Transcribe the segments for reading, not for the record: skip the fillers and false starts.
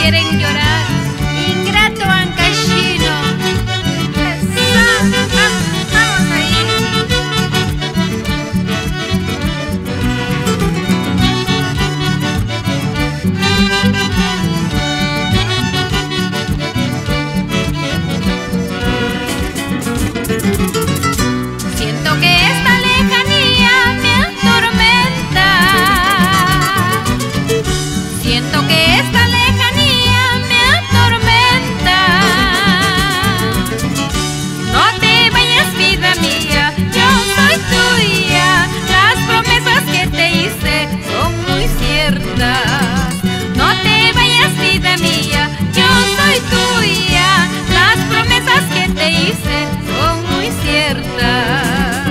quieren llorar. Ingrato ancashino. Vamos ahí. Siento que esta lejanía me atormenta. Siento que esta lejanía me atormenta. No te vayas, vida mía, yo soy tuya. Las promesas que te hice son muy ciertas. No te vayas, vida mía, yo soy tuya. Las promesas que te hice son muy ciertas.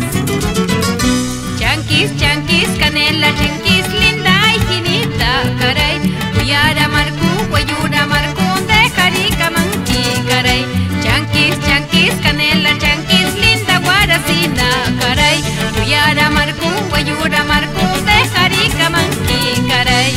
Chanquis, chanquis, canela, chanquis, linda y finita, caray. Uyara marcu, guayura marcu, de jarica manqui, caray. Chanquis, chanquis, canela, chanquis, linda guaracina, caray. Uyara marcu, guayura marcu, de jarica manqui, caray.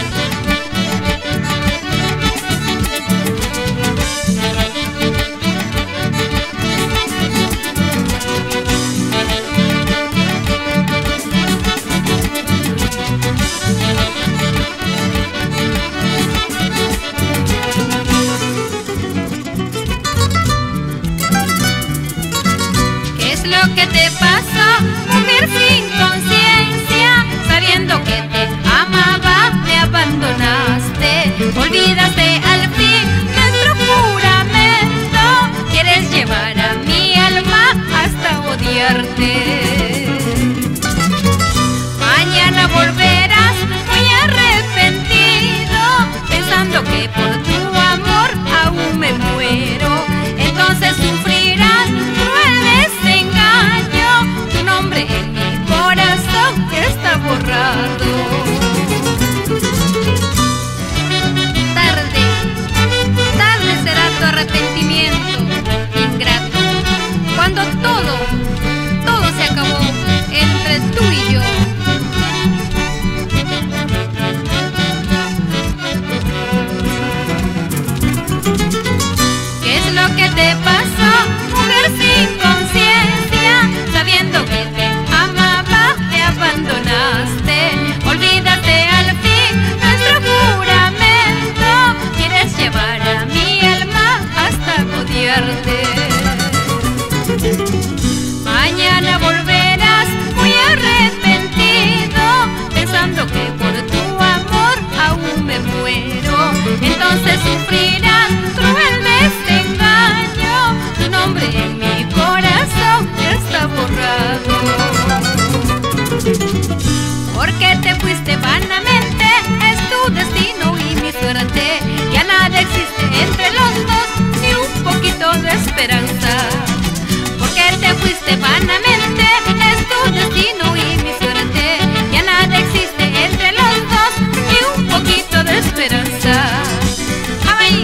Lo que te pasó, mujer sin conciencia, sabiendo que te amaba, me abandonaste, olvidaste al fin nuestro juramento, quieres llevar a mi alma hasta odiarte. Mañana volverás muy arrepentido, pensando que por tu amor aún me muero, entonces sufrirás cruel desengaño, tu nombre en mi corazón está borrado. Tarde, tarde será tu arrepentimiento, ingrato, cuando todo se acabó entre tú y yo. ¿Qué es lo que te pasó, mujer sin conciencia? Sabiendo que te amaba, me abandonaste, olvídate al fin nuestro juramento, quieres llevar a mi alma hasta odiarte. Mañana volverás muy arrepentido, pensando que por tu amor aún me muero, entonces sufrirás cruel desengaño, tu nombre en mi corazón está borrado. Porque te fuiste vanamente, es tu destino y mi suerte, ya nada existe entre los dos, ni un poquito de esperanza. Porque te fuiste vanamente, es tu destino y mi suerte, ya nada existe entre los dos, ni un poquito de esperanza. ¡Ay!